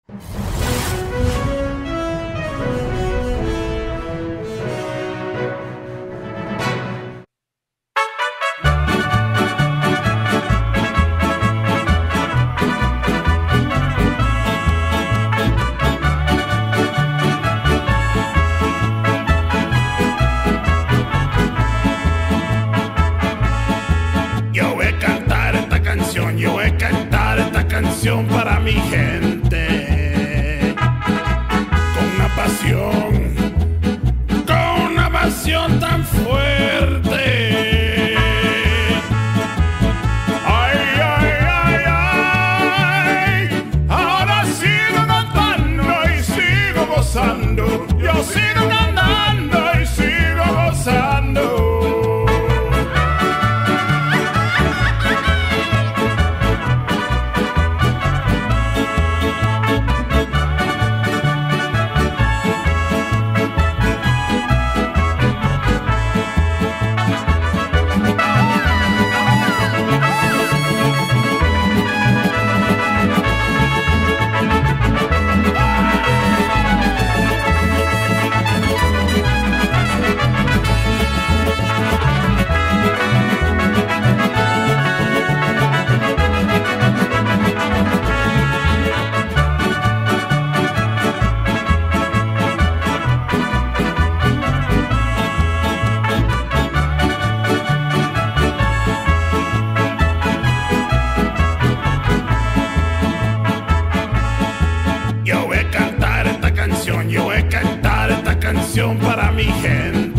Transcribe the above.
Yo voy a cantar esta canción para mi gente, con una pasión tan fuerte. Ay, ay, ay, ay, ahora sigo cantando y sigo gozando, yo sigo cantando y sigo gozando. Yo voy a cantar esta canción para mi gente.